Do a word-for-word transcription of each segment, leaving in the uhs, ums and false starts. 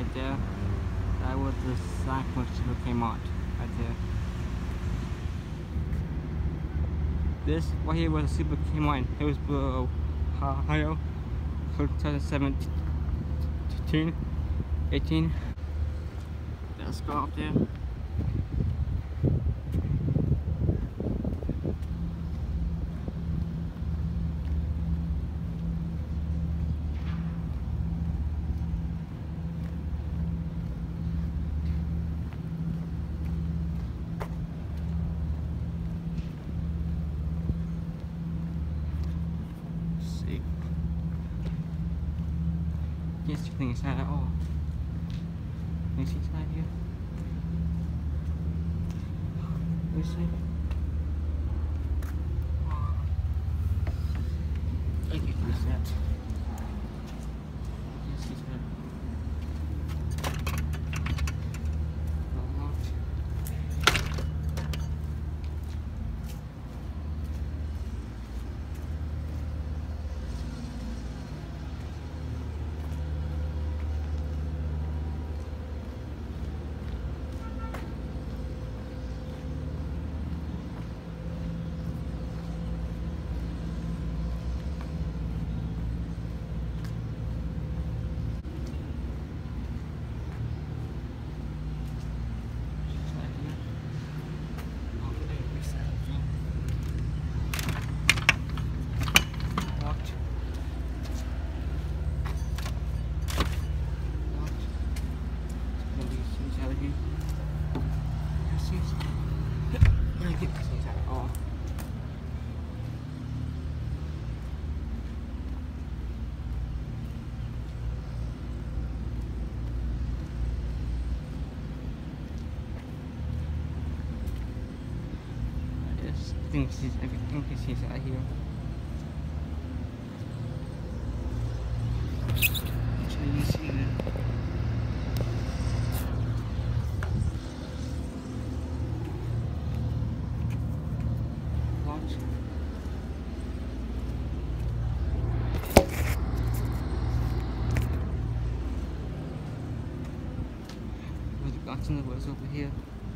right there. That was the sign for Super Kmart right there. This right here was a Super Kmart in Hillsboro, Ohio, twenty seventeen, eighteen. Let's go up there. Can't see anything inside at all. Can you see inside here? Let me see. I can see that. Can't see that. Unlocked. I think this is everything you see out here. Actually, you see that. Watch. Where's the guts in the woods over here?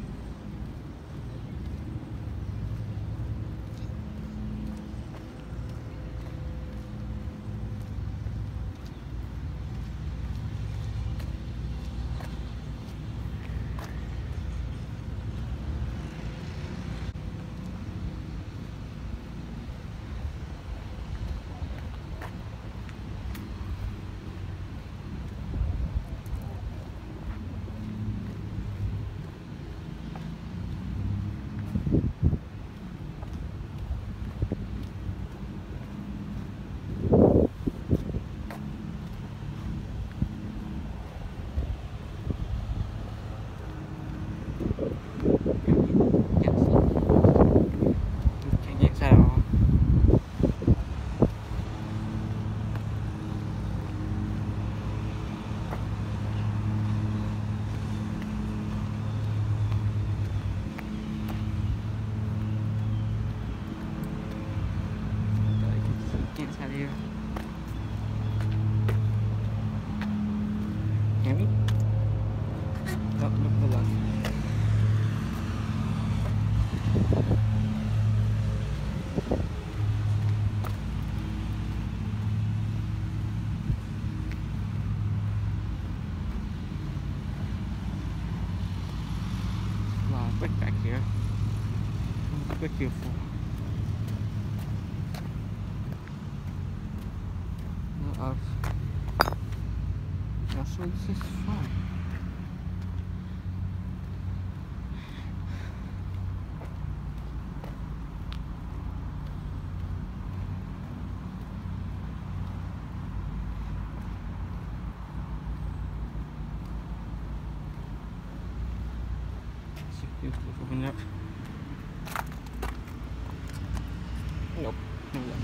Inside here. Hear me? No, look, hold on. Wow, quick back here. Quick here for. Of that's where this is from. Let's see if we can open it up. Nope, no, no.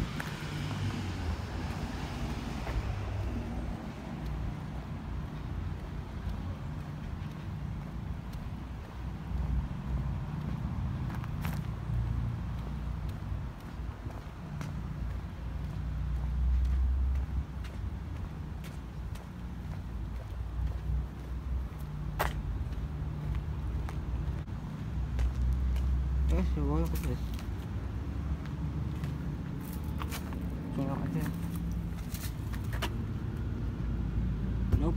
not sure what it is. Going out right there. Nope.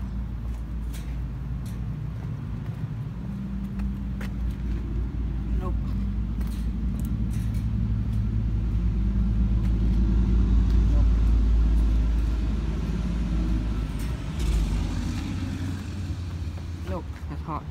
Nope. Nope. Nope, that's hot.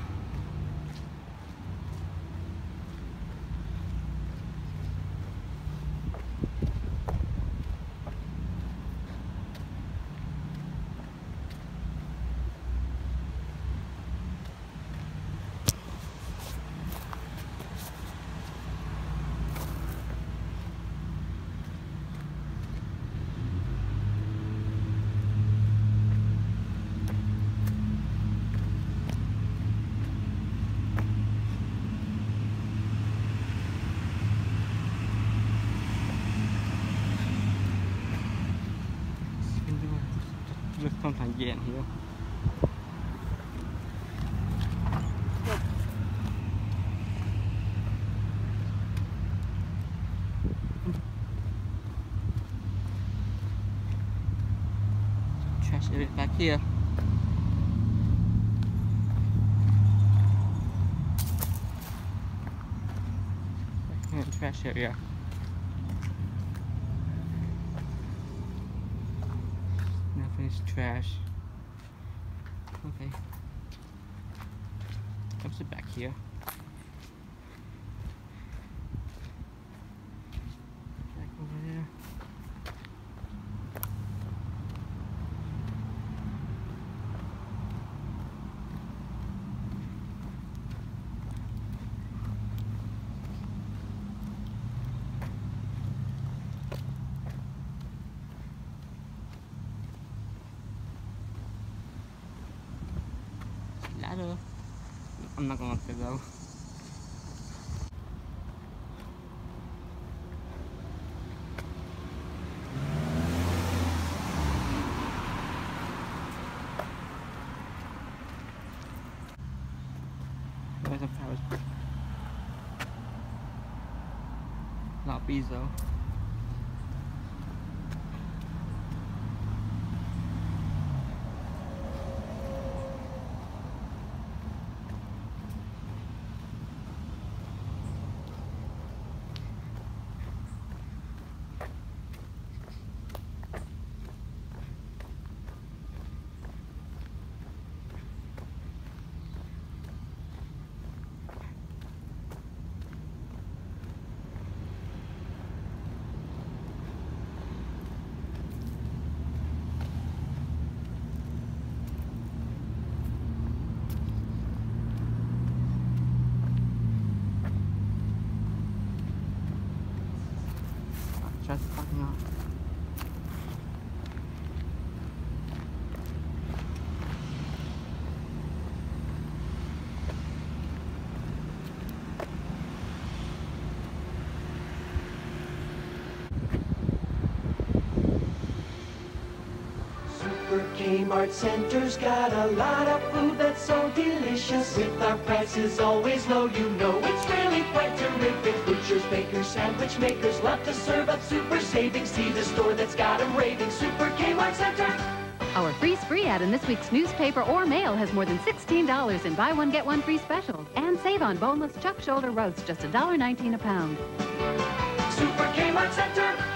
Look sometimes getting here. Yep. Trash area back here. Back here in the trash area. Nothing's trash. Okay. Comes it back here. Back over there. Ladder. I'm not gonna let it go. There's a Paris. Not bees though. Just fucking off. Kmart Center's got a lot of food that's so delicious. With our prices always low, you know it's really quite terrific. Butchers, bakers, sandwich makers love to serve up super savings. See the store that's got 'em raving. Super Kmart Center. Our free spree ad in this week's newspaper or mail has more than sixteen dollars in buy one, get one free specials. And save on boneless chuck shoulder roast, just one dollar nineteen a pound. Super Kmart Center.